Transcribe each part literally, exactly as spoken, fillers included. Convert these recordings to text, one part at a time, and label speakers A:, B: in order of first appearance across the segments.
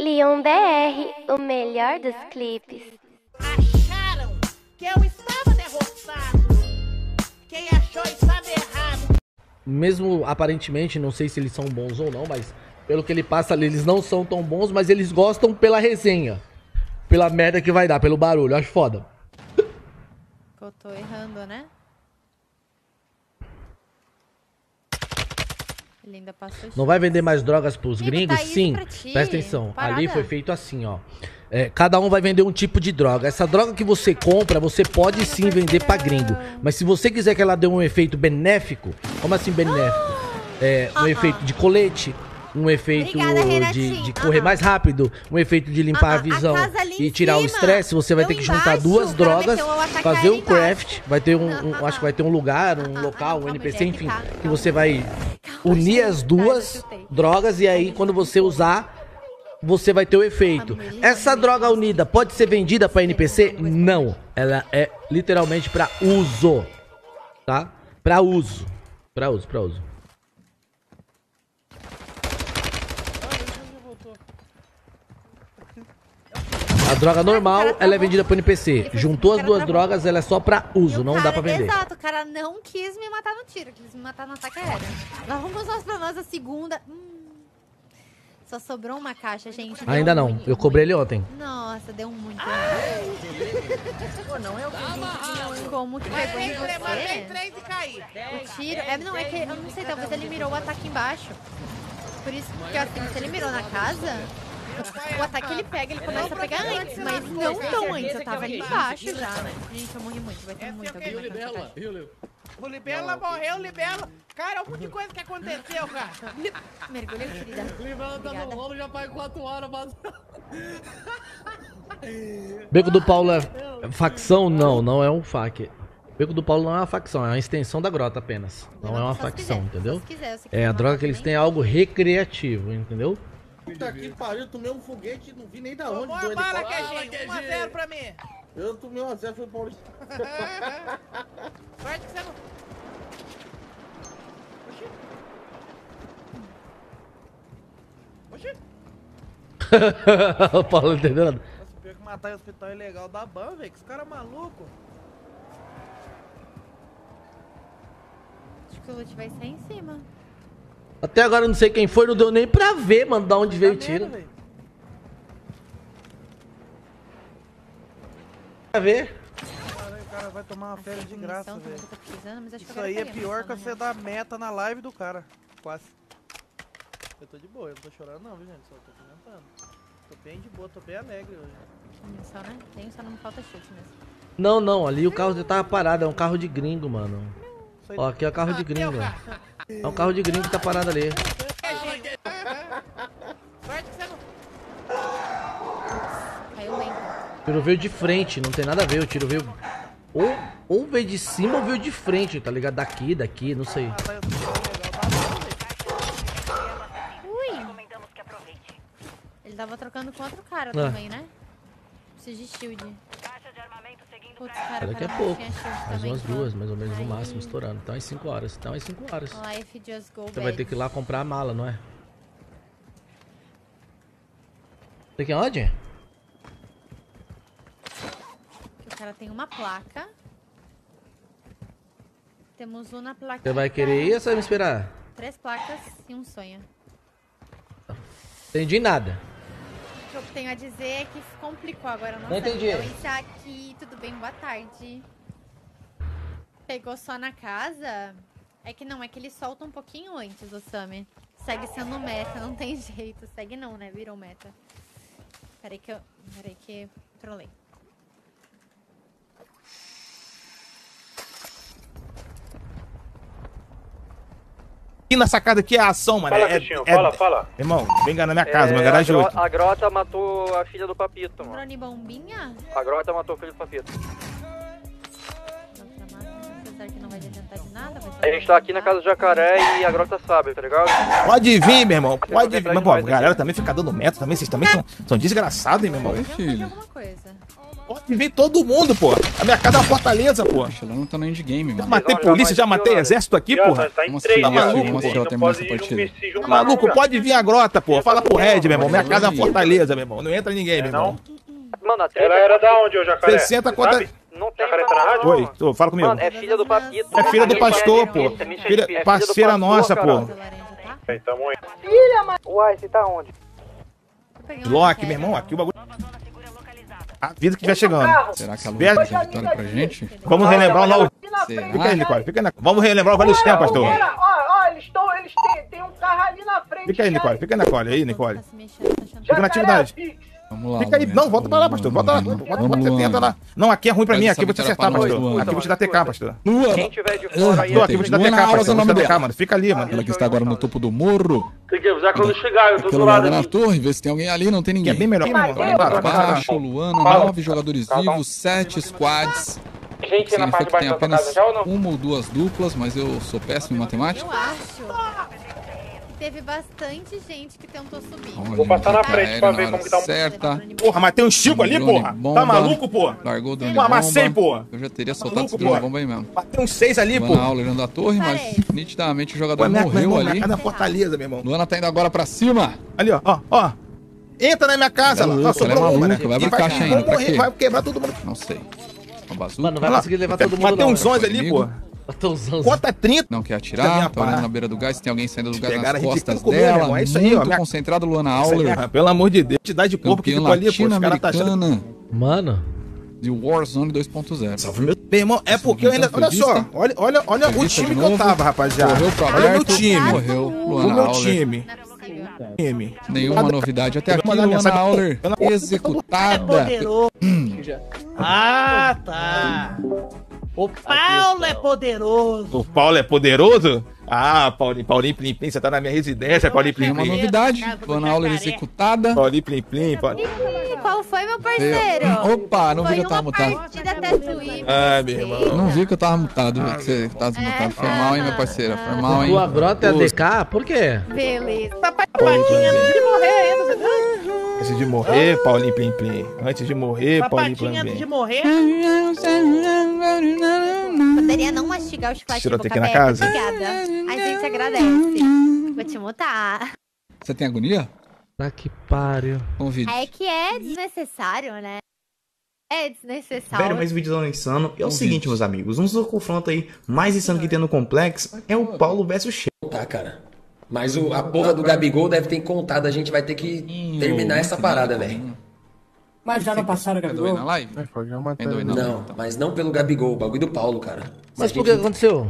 A: Leon B R, o melhor dos clipes.
B: Acharam que eu estava derrotado. Quem achou estava errado.
C: Mesmo aparentemente, não sei se eles são bons ou não, mas pelo que ele passa ali, eles não são tão bons, mas eles gostam pela resenha. Pela merda que vai dar, pelo barulho, eu acho foda.
D: Eu tô errando, né? Ele ainda passou.
C: Não vai vender mais drogas pros
D: Ih,
C: gringos?
D: tá isso
C: Sim,
D: pra ti.
C: presta atenção.
D: Parada.
C: Ali foi feito assim, ó. É, cada um vai vender um tipo de droga. Essa droga que você compra, você pode sim vender pra gringo. Mas se você quiser que ela dê um efeito benéfico, como assim benéfico? É, um
D: Uh-uh.
C: efeito de colete, um efeito
D: Obrigada,
C: de, de
D: Uh-uh.
C: correr mais rápido, um efeito de limpar
D: Uh-uh.
C: a visão
D: A casa ali
C: e
D: em
C: tirar o
D: cima.
C: estresse, você vai
D: Eu
C: ter que juntar
D: embaixo,
C: duas
D: o cara
C: drogas,
D: meteu o ataque
C: fazer
D: aéreo
C: um craft,
D: embaixo.
C: vai ter um, um-
D: Uh-uh.
C: acho que vai ter um lugar, um
D: Uh-uh.
C: local, um
D: Calma,
C: N P C,
D: mulher,
C: enfim,
D: que tá.
C: que
D: Calma.
C: você vai
D: Calma,
C: unir
D: gente.
C: as
D: Tá,
C: duas
D: eu chutei.
C: drogas e aí quando você usar, você vai ter o efeito. Essa droga unida pode ser vendida para N P C? Não, ela é literalmente para uso, tá? Para uso, para uso, para uso. A droga normal, ela é vendida pro N P C. Juntou as duas drogas, ela é só pra
D: E
C: uso,
D: o
C: não
D: cara-
C: dá pra vender.
D: Exato, o cara não quis me matar no tiro, quis me matar no ataque aéreo. Lá vamos nós pra nós a segunda. Hum. Só sobrou uma caixa, gente. Deu
C: Ainda não,
D: ruim,
C: eu cobrei ele ontem.
D: Nossa, deu um muito.
B: Pô, não é o que eu vi.
D: Como que pegou em
B: Levantei
D: você?
B: três e caí.
D: O tiro. É, não, é que eu não sei, talvez ele mirou o ataque embaixo. Por isso que assim, se ele mirou na casa, o ataque ele pega, ele começa a pegar antes, mas não tão antes. Eu tava ali embaixo já, né? Gente, eu morri muito, vai ter muito alguém vai cantar.
B: O Libela morreu, o Libela. Cara, olha um monte de coisa que aconteceu, cara.
D: Mergulha, querida.
E: Libela tá no
D: Obrigada.
E: rolo já faz quatro horas, mas...
C: Beco do Paulo é facção? Não, não é um fac. Beco do Paulo não é uma facção, é uma extensão da grota apenas. Não é uma
D: Só se
C: facção,
D: quiser,
C: entendeu?
D: só se quiser, eu sei que
C: É
D: você
C: a
D: não
C: droga
D: mata
C: que eles
D: também.
C: têm é algo recreativo, entendeu?
F: Puta que pariu, tomei um foguete, não vi nem da onde.
B: Tomou
F: do
B: a bala,
F: helicóptero.
B: Queijinho. um a zero pra mim.
F: Eu tomei um a zero, foi o Paulista.
B: Sorte que você não... Oxi. Oxi.
C: O Paulo não entendeu nada.
B: Nossa, pior que matar em hospital é legal da ban, velho. Que esse cara é maluco.
D: Acho que o loot vai sair em cima.
C: Até agora eu não sei quem foi, não deu nem pra ver, mano, de onde veio o
B: Tá
C: tiro.
B: vendo, velho?
C: Pra ver?
B: Caralho, o cara vai tomar uma férias de
D: Munição
B: graça,
D: também
B: velho.
D: que eu tô precisando, mas acho que
B: Isso
D: eu
B: aí é
D: quero
B: pior que
D: munição,
B: você
D: na
B: dar meta na live do cara. Quase. Eu tô de boa, eu não tô chorando não, viu, gente? Só tô comentando. Tô bem de boa, tô bem alegre hoje.
D: real. Munição, né? Tem, só não me falta chute mesmo.
C: Não, não, ali o carro já tava parado, é um carro de gringo, mano.
B: Isso aí-
C: Ó, aqui é o carro de
B: Ah,
C: gringo.
B: meu
C: ó.
B: cara.
C: É um carro de gringo que tá parado ali.
B: Queijinho. Sorte que você não...
D: Caiu bem.
C: O tiro veio de frente, não tem nada a ver, o tiro veio... Ou, ou veio de cima ou veio de frente, tá ligado? Daqui, daqui, não sei.
B: Matar em hospital é legal da ban, velho.
D: Ui! Ele tava trocando com outro cara
C: Ah.
D: também, né? Preciso de shield. Putz, cara,
C: Daqui a
D: o cara
C: pouco.
D: não tinha shield
C: Mais
D: também,
C: umas
D: pô.
C: duas, mais ou menos, no
D: Aí-
C: máximo, estourando. Então, às cinco horas. Então, às cinco horas.
D: Life just go
C: Você vai ter que ir lá comprar a mala, não é? Tem que ir aonde?
D: O cara tem uma placa. Temos um na placa.
C: Você vai querer ir ou você vai me esperar?
D: Três placas e um sonho.
C: Entendi nada.
D: O que eu tenho a dizer é que complicou agora.
C: Não entendi.
D: Então, isso aqui, tudo bem, boa tarde. Pegou só na casa? É que não, é que ele solta um pouquinho antes, o Sami. Segue sendo meta, não tem jeito. Segue não, né? Virou meta. Peraí que eu... Peraí que... Trolei.
G: Aqui na sacada aqui é a ação, mano.
H: Fala,
G: é,
H: Cristinho,
G: é-
H: fala, fala.
G: Irmão, vem cá na minha casa,
H: É,
G: meu garagem
H: a,
G: oito.
H: gro a Grota matou a filha do Papito, mano.
D: Drone bombinha?
H: A Grota matou o filho do Papito.
D: Outra máquina, apesar que não vai adiantar de nada. Vai
H: A gente tá aqui na casa do Jacaré e a Grota sabe, tá ligado?
G: Pode vir, meu irmão. Pode vir.
H: atrás
G: Mas,
H: de
G: pô, a
H: nós
G: galera
H: aqui.
G: também fica dando meta também. Vocês também são, são desgraçados, hein, meu irmão.
D: fazer alguma coisa.
G: Pode vir todo mundo, pô. A minha casa é uma fortaleza, pô.
E: Poxa, ela não tá no endgame,
G: Já
E: mano.
G: matei polícia, já matei exército aqui, porra.
E: Como assim?
G: Tá maluco,
E: Como assim ela terminou essa partida?
G: Tá maluco, pode vir a grota, pô. Fala pro Red, meu irmão. Minha casa é uma fortaleza, meu irmão. Não entra ninguém, meu irmão.
H: Mano, a treta
I: Era, era da onde, ô Jacaré?
G: sessenta contra...
H: não tem
I: Jacaré tá na rádio?
G: Oi, tô, fala comigo.
H: Mano, é filha do Papito.
G: É filha do pastor, pô. Filha, parceira nossa, pô.
I: Aí, tamo aí.
H: Uai, você tá onde?
G: Loki, meu irmão, aqui o bagulho. Avisa que vai chegando.
E: Será que a Lua
G: Vê-
E: vai dar vitória pra gente?
G: Vamos relembrar o novo.
E: Será?
G: Fica aí, Nicole. Fica aí, na... Vamos relembrar o velho tempo, pastor.
J: Ó, ó, eles estão. Eles têm, tem um carro ali na frente.
G: Fica aí, Nicole. Fica aí, Nicole. Aí, Nicole.
D: Tá se mexendo, tá achando
G: Fica na atividade.
E: Vamos lá.
G: Fica aí.
E: Luana.
G: Não, volta pra lá, pastor. Volta lá.
E: Vamos,
G: Volta,
E: Vamos,
G: volta, tenta
E: Luana.
G: lá. Não, aqui é ruim pra
E: Faz
G: mim.
E: essa
G: Aqui eu vou te
E: vitória
G: acertar,
E: pra nós,
G: pastor.
E: Luana.
G: Aqui eu vou te dar T K, pastor.
H: Quem tiver de fora aí,
G: Aqui eu vou te dar T K,
E: Luana
G: pastor.
E: Alves é o
G: Vou te
E: nome
G: dar T K,
E: dela.
G: mano. Fica ali, mano.
E: Ela que está agora no topo do morro.
I: Tem que avisar quando chegar, eu tô do
E: Aquela
I: lado
E: olhada na
I: aqui.
E: torre, ver se tem alguém ali. Não tem
G: Que é
E: ninguém.
G: bem melhor. Vai, vai, vai, vai.
E: Baixo, Luana, nove jogadores vivos, sete squads.
I: Gente na parte
E: Significa
I: de
E: que tem
I: baixo da sua
E: apenas
I: casa já ou não?
E: uma ou duas duplas, mas eu sou péssimo em matemática.
D: Eu acho que teve bastante gente que tentou subir.
E: Olha,
I: Vou passar na
E: dica
I: frente pra
E: aérea
I: ver
E: na
I: como
E: hora
I: que tá o-
E: certa.
G: Porra, mas tem um Chico ali,
E: Drone
G: porra.
E: bomba.
G: Tá maluco, porra?
E: Largou o drone
G: Eu amassei,
E: bomba.
G: porra.
E: Eu já teria soltado
G: maluco,
E: esse drone
G: porra?
E: bomba aí mesmo.
G: Mas tem uns seis ali,
E: Luana
G: porra.
E: Auler da torre, mas
D: Parece.
E: nitidamente o
G: Pô,
E: jogador
G: minha, meu
E: morreu
G: irmão, minha
E: ali.
G: casa é fortaleza, meu irmão.
E: Luana tá indo agora pra cima.
G: Ali, ó, ó, ó. Entra na minha casa,
E: Ela é
G: lá.
E: louca, ela é
G: Sobrou uma, né?
E: maluca, vai
G: E
E: pra caixa
G: vai
E: ainda, pra
G: morrer,
E: quê?
G: vai quebrar todo mundo.
E: Não sei. Uma bazuca.
C: Mano, não vai
G: Olha lá.
C: conseguir levar todo mundo
G: Mas tem
C: não,
G: uns
C: né?
G: onze ali,
E: Comigo.
G: pô.
C: Tem uns onze.
G: Conta trinta.
E: Não quer
G: Fica bem
E: atirar,
G: a
E: tá olhando
G: par.
E: na beira do gás, tem alguém saindo do gás
G: Pegaram
E: nas
G: a gente
E: costas
G: tentando comer, meu
E: dela.
G: irmão, é isso aí, ó,
E: Muito
G: minha-
E: concentrado, Luana Auler.
G: Ah, pelo amor de Deus, quantidade de corpo que
E: Campeã
G: ficou ali, pô. Os caras tá achando.
E: latino-americana
C: Mano,
E: de Warzone dois ponto zero.
G: Meu irmão, é porque eu ainda.
E: Foi
G: Olha
E: vista?
G: só, olha, olha, olha
E: Foi
G: o
E: vista
G: time
E: de
G: que eu
E: novo?
G: tava, rapaziada.
E: Correu pro
G: Olha o meu
E: aberto,
G: time.
E: morreu.
G: O
E: Luana
G: meu
E: Auler.
G: time.
D: Não é possível.
G: Time.
E: Nenhuma novidade até
G: Eu
E: aqui,
G: vou mandar
E: Luana
G: mensagem-
E: Auler
G: Eu não-
E: executada.
J: Poderoso. Ah, tá. O Paulo é poderoso.
G: O Paulo é poderoso? Ah, Paulinho, Paulinho Plim Plim, você tá na minha residência, Paulinho Plim
E: Tem uma
G: Plim.
E: novidade, Luana Auler executada.
G: Paulinho Plim Plim, Paulinho.
D: Ih, qual foi, meu parceiro?
E: Opa, não vi
D: Foi
E: que eu tava
D: uma
E: mutado.
D: partida Tatooine.
G: Ah, meu irmão.
E: Não vi que eu tava mutado, vi que você tava desmutado. Foi mal, hein, minha parceira? Foi mal, hein?
C: tua grota é a D K? Por quê?
D: Beleza.
J: Papai Patinha antes de morrer ainda, você viu?
G: Antes de morrer, Paulinho Plim Plim. Antes de morrer, Paulinho Plim
J: Papatinha antes de
G: Plim.
J: morrer.
D: Poderia não mastigar o chocolate de
G: Tirou
D: boca
G: aqui na
D: aberta,
G: casa?
D: obrigada. A gente agradece. Vou te mutar.
E: Você tem agonia?
C: Tá que pariu.
E: Convide.
D: É que é desnecessário, né? É desnecessário.
K: Velho, mas o vídeo é insano. E é o seguinte, meus amigos. Um dos confrontos aí mais insano que tem no Complexo é o Paulo versus Che.
L: Tá, cara. Mas o, a porra do Gabigol deve ter contado. A gente vai ter que terminar essa parada, velho.
J: Mas já não passaram,
E: Quer doer na
J: Gabigol?
E: live? Quer doer na
L: Não, mas não pelo Gabigol. O bagulho do Paulo, cara.
C: Mas
L: A
C: por que
L: gente-
C: aconteceu?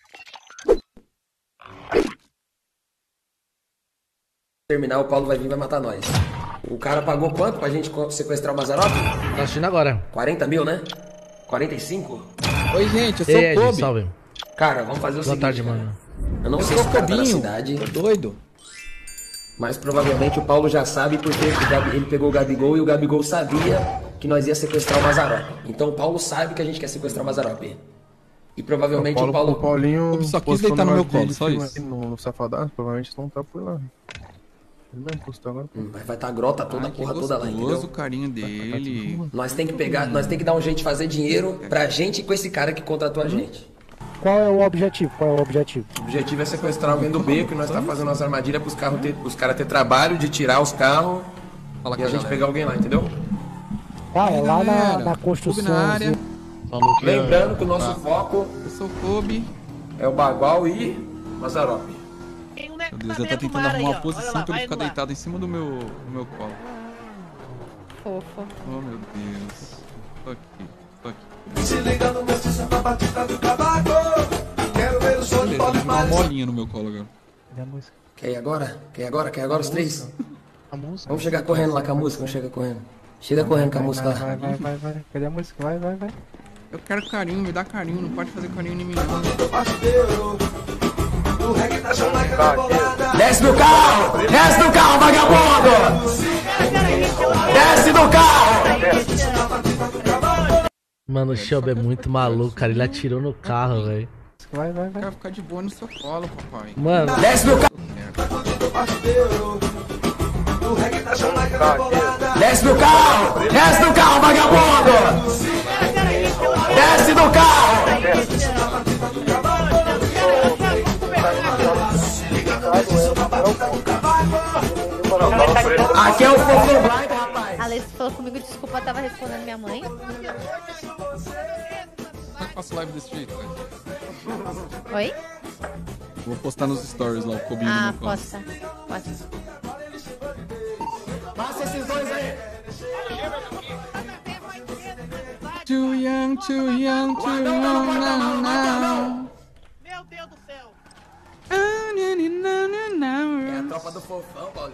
L: terminar, o Paulo vai vir e vai matar nós. O cara pagou quanto pra gente co- sequestrar o Mazzaropi?
C: Tá assistindo agora.
L: quarenta mil, né? quarenta e cinco?
E: Oi, gente, eu sou
C: Ei,
E: o
C: Ed,
E: Kobe.
C: salve.
L: Cara, vamos fazer o
C: Boa
L: seguinte,
C: tarde,
L: cara.
C: mano.
L: Eu não
E: Eu
L: sei
E: sou
L: se
E: o
L: o cara tá na
E: Cobinho.
L: cidade,
E: Tô doido.
L: mas provavelmente o Paulo já sabe porque o Gabi- ele pegou o Gabigol e o Gabigol sabia que nós ia sequestrar o Mazzaropi. Então o Paulo sabe que a gente quer sequestrar o Mazzaropi. E provavelmente o Paulo...
E: Paulinho Eu só quis deitar no meu colo, só isso.
F: No, no Safadaço, provavelmente não tá por lá. Ele vai postar agora.
L: Hum, Vai estar a grota toda, a
E: Ah, que
L: porra toda lá,
E: gostoso
L: entendeu?
E: o carinho dele.
L: Nós tem que pegar, nós tem que dar um jeito de fazer dinheiro pra gente e com esse cara que contratou a gente.
J: Qual é o objetivo? Qual é o objetivo?
L: O objetivo é sequestrar alguém do beco e nós tá fazendo nossa armadilha pros carros ter, os caras ter trabalho de tirar os carros
E: Fala
L: e
E: com
L: a
E: a
L: gente
E: galera.
L: pegar alguém lá, entendeu?
J: Ah, é lá na,
E: Galera,
J: na
E: Kobe
J: construção.
E: na área.
C: Falou que
L: Lembrando que o nosso foco
E: Eu sou o Kobe.
L: é o Bagual e Mazzaropi.
J: Tem um
E: Meu Deus, eu tô tentando arrumar uma posição pra ele ficar deitado em cima do meu, do meu colo.
D: Fofo.
E: Oh, meu Deus. Tô aqui, tô aqui. Olha, ele jogou uma bolinha no meu colo agora.
J: Cadê a música?
L: Quer ir agora? Quer ir agora? Quer ir agora os três?
J: A música?
L: Vamos chegar correndo lá com a música, vamos chegar correndo. Chega correndo com a música
J: Vai,
L: lá.
J: vai, vai, vai. Cadê a música? Vai, vai, vai.
E: Eu quero carinho, me dá carinho, não pode fazer carinho em mim não.
L: Desce do carro! Desce do carro, vagabundo! Desce do carro!
C: Mano, o Shelby é muito maluco, cara. Ele atirou no carro, velho.
J: Vai, vai,
E: Eu
J: vai.
E: quero ficar de boa no seu colo, papai.
C: Mano,
L: Desce do carro!
E: Merda.
L: Desce do carro! Desce do carro, vagabundo! Desce do carro! Aqui é o Fofo Blind, rapaz.
D: A Alice falou comigo, desculpa, eu tava respondendo minha mãe.
E: Eu faço live desse jeito, velho.
D: Oi?
E: Vou postar nos stories lá, o Cobinho.
D: Ah, posta. Posta.
L: Passa esses dois aí.
E: Too young, too young, too young, now, now.
J: Meu Deus do céu.
L: É a tropa do fofão, Paulinho.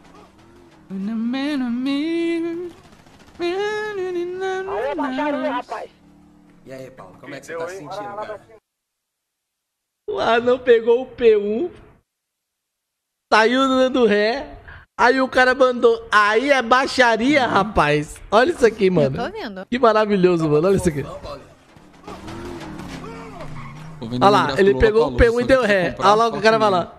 J: Aê, baixaria, rapaz.
L: E aí, Paulo, como é que você tá se sentindo, cara?
C: O anão pegou o P um, saiu dando ré, aí o cara mandou, aí é baixaria, rapaz. Olha isso aqui, mano.
D: Eu tô vendo.
C: Que maravilhoso, mano, olha isso aqui.
E: Olha
C: Olha lá, ele pegou o P um e deu ré. Olha lá o que o cara vai lá.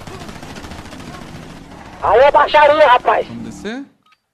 J: Aê, baixaria, rapaz.
E: Vamos descer?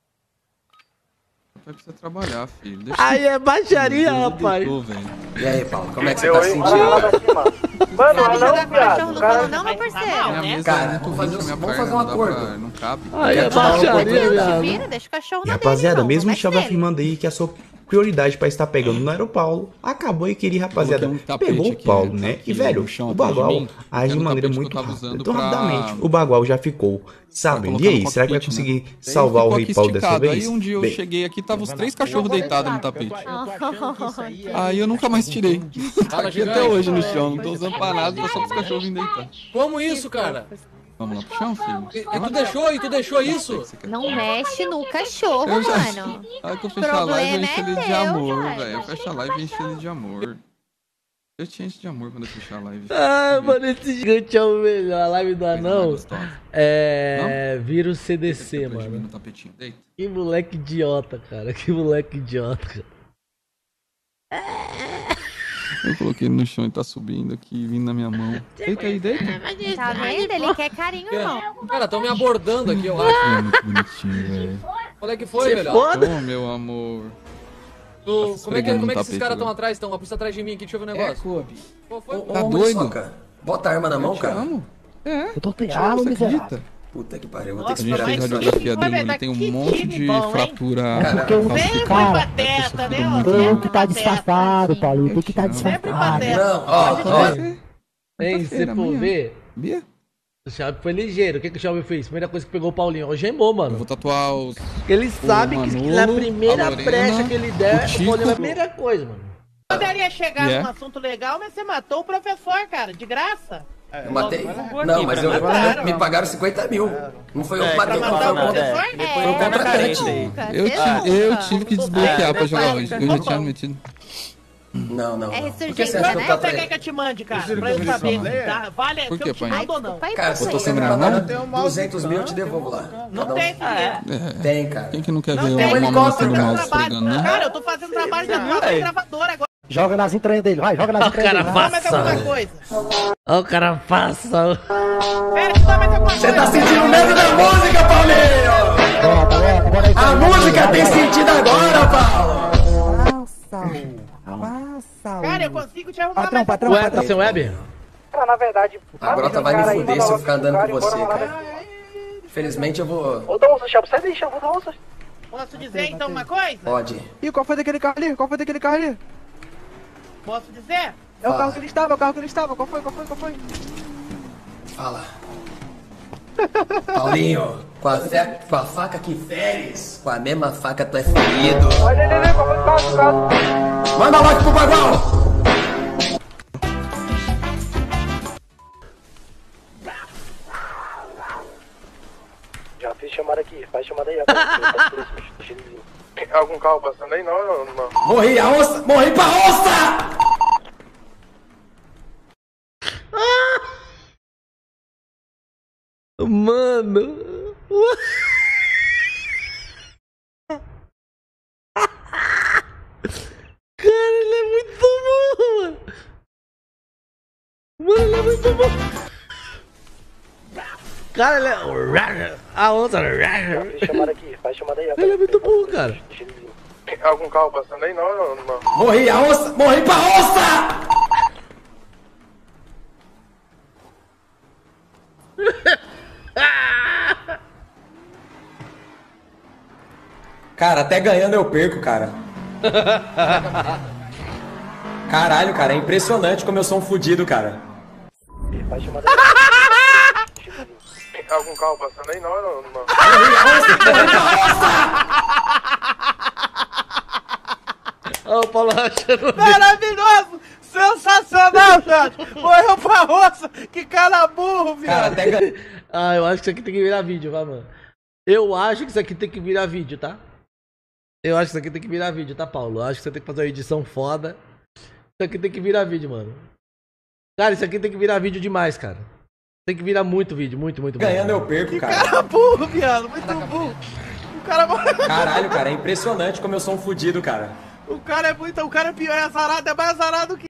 E: Vai precisar trabalhar, filho. Deixa
C: Aí é baixaria,
E: Deus,
C: rapaz.
E: deitou, velho.
L: E aí, Paulo, como é que você tá se sentindo, cara?
J: Mano,
D: Sabe
J: não,
D: jogar com cachorro
J: viado.
D: no
J: Cara,
D: colo não, meu parceiro?
E: Minha mesa
L: Cara,
E: é muito
L: vamos fazer-
E: grande, minha
L: vamos
E: perna
L: fazer um
E: não dá
L: acordo.
E: pra- Não cabe.
C: Aí é
L: Quer tomar um
C: baixaria,
L: pouquinho?
C: viado.
D: Vira, deixa o cachorro
K: E
D: na
K: rapaziada,
D: dele,
K: mesmo
D: não,
K: o Chave
D: vai nele.
K: afirmando aí que a sua prioridade pra estar pegando não era o Paulo, acabou e queria, rapaziada,
E: Coloquei um tapete
K: pegou o
E: aqui,
K: Paulo,
E: né?
K: né?
E: Aqui
K: E velho,
E: no chão
K: o
E: atrás de
K: Bagual
E: mim,
K: age de
E: era o
K: maneira
E: tapete que
K: muito
E: eu tava
K: rápida.
E: usando
K: Então,
E: pra-
K: rapidamente, o Bagual já ficou sabendo.
E: colocar
K: E aí,
E: no
K: será que vai
E: cockpit, né?
K: conseguir
E: Daí
K: salvar o
E: ficou
K: Rei
E: aqui
K: Paulo dessa
E: esticado.
K: vez?
E: Aí um dia eu
K: Bem,
E: cheguei aqui, tava os três cachorros deitados no tapete.
D: Oh,
E: Aí eu nunca mais tirei.
M: Fala,
E: Aqui até
M: gigante.
E: hoje no chão, não tô usando pra nada, só pros cachorros virem deitar.
M: Como isso, cara?
E: Vamos lá pro chão, filho?
M: E, e tu deixou, e tu deixou isso?
D: Não mexe no cachorro,
E: Eu já-
D: mano.
E: Aí que eu fecho a live, eu
D: Problema
E: encho
D: é
E: ele de
D: teu,
E: amor,
D: velho.
E: velho. Eu fecho a live e encho ele de amor. Eu te encho de amor quando eu fechar a live.
C: Ah, mano, esse gigante é o melhor. A live do anão é. Vira o C D C,
E: No
C: mano.
E: tapetinho, deita.
C: Que moleque idiota, cara. Que moleque idiota, cara.
E: Eu coloquei ele no chão e tá subindo aqui, vindo na minha mão. Deita aí, deita.
D: Tá vendo? Ele quer carinho, não.
M: Cara, tão me abordando aqui, eu acho.
E: É muito bonitinho, velho.
M: Qual é que foi,
C: Se
M: velho?
C: foda.
E: Ô, meu amor.
M: Tu, como é que,
E: esfregando
M: como é que
E: no
M: esses
E: tapete
M: caras estão
E: agora.
M: atrás? Estão uma pista atrás de mim aqui, deixa eu ver o
L: É,
M: negócio.
L: Kobe.
M: Qual foi?
L: Ô,
E: Tá
L: ô,
E: doido?
L: Muriçoca, bota a arma na mão,
E: Eu te
L: cara.
E: amo. É.
J: Eu tô
E: Te amo,
J: ferrado,
E: você
J: miserável.
E: acredita?
L: Puta que pariu, vou ter que
E: A gente
L: esperar
E: fez
L: isso.
E: radiografia
J: Vai,
E: dele,
J: mas
E: ele tem um
J: que
E: monte
J: time
E: de
J: bom, hein?
E: fratura
L: Cara,
J: Porque o
E: calcificada.
J: cara,
E: pateta,
J: né?
E: muito.
J: Tem que tá disfarçado, Paulinho. Tem que
E: Eu
J: tá
E: te amo.
J: disfarçado.
L: Não, ó, ó.
C: Hein, se
E: Quarta-feira,
C: for
E: amanhã.
C: ver,
E: Bia?
C: o Chave foi ligeiro. O que, que o Chave fez? Primeira coisa que pegou o Paulinho. Algemou,
E: Eu
C: mano.
E: vou tatuar os...
C: Ele sabe que
E: Manolo,
C: na primeira
E: a Lorena,
C: brecha que ele der,
E: o
C: o
E: Chico.
C: Paulinho é a primeira coisa, mano.
J: Poderia chegar
E: E é?
J: num assunto legal, mas você matou o professor, cara, de graça.
L: Eu matei. Não, mas eu, eu- me pagaram cinquenta mil. Não foi eu que matei, não. Foi o contra- foi o contratante.
E: Eu, ti- eu tive que desbloquear pra jogar hoje. Eu já tinha metido.
L: Não, não.
D: É
L: não. Por que
D: ressurgência,
L: você acha que
D: né?
L: eu
J: Você quer
L: tatuei?
J: que eu te mande, cara? Pra eu saber. Tá? Vale
E: Por
J: se
E: quê,
J: eu te
E: pai?
J: mando ou não.
D: Pai,
L: Cara, se
E: Botou
L: você
E: sem
L: me
E: gravar?
L: pagar duzentos mil, eu te devolvo lá.
J: Não
L: Cada um.
J: tem dinheiro.
E: É.
L: Tem, cara.
E: Quem que não quer
J: Não
E: ver
J: tem,
E: uma
L: ele
E: mão
L: gosta,
E: no
L: cara.
E: mouse esfregando, né?
J: Cara, eu tô fazendo trabalho da tua tem gravadora agora.
N: Joga nas entranhas dele, vai, joga nas entranhas
C: cara
N: dele.
J: Toma mais alguma coisa.
C: Ó, o cara faça.
J: Pera, toma mais alguma coisa.
L: Você tá sentindo medo da música, Paulinho? A música tem sentido agora, Paulo.
N: Passa,
J: Cara, eu consigo te arrumar
N: Patrão,
J: mais
N: patrão,
C: Ué, tá
N: patrão.
C: sem web?
H: Cara, na verdade...
L: A grota vai me fuder se eu ficar andando com você, cara. Infelizmente eu vou...
H: Ô, dá onça, Chabo, sai daí, Chabo, dá onça.
J: Posso dizer então uma coisa?
L: Pode.
N: Ih, qual foi daquele carro ali? Qual foi daquele carro ali?
J: Posso dizer?
N: É o
L: Fala.
N: carro que ele estava, é o carro que ele estava. Qual foi, qual foi, qual foi?
L: Fala. Paulinho, com a, fe- com a faca que feres, com a mesma faca tu é ferido.
H: Olha, Nenê, qual foi o caso, caso?
L: Manda logo pro Bagual!
H: Já fiz chamada aqui, faz chamada aí agora.
I: Algum carro passando aí? Não, não, não.
L: Morri a onça! Morri pra onça!
C: Mano. Cara, ele é muito bom, mano. Mano, ele é muito bom. Cara, ele é... A onça...
H: Já fiz chamada aqui, faz chamada aí agora.
C: Ele é muito bom. cara.
I: Tem algum carro passando aí? Não, não, não.
L: Morri, a onça! Morri pra onça! Cara, até ganhando eu perco, cara. Caralho, cara, é impressionante como eu sou um fudido, cara.
H: Faz chamada aí.
I: Tem algum carro passando aí? Não, não, não.
L: Morri, a onça! Morri pra onça!
C: Ó, o Paulo achando.
B: Maravilhoso! Sensacional, viado! Morreu pra roça! Que cara burro, viado!
L: Cara, até ganhando.
C: Ah, eu acho que isso aqui tem que virar vídeo, vai, mano. Eu acho que isso aqui tem que virar vídeo, tá? Eu acho que isso aqui tem que virar vídeo, tá, Paulo? Eu acho que você tem que fazer uma edição foda. Isso aqui tem que virar vídeo, mano. Cara, isso aqui tem que virar vídeo demais, cara. Tem que virar muito vídeo, muito, muito.
L: Ganhando eu perco,
B: Que
L: cara.
B: cara burro, viado! Muito burro! O cara morreu!
L: Caralho, cara, é impressionante como eu sou um fudido, cara.
B: O cara é muito. O cara é pior, é azarado, é mais azarado que.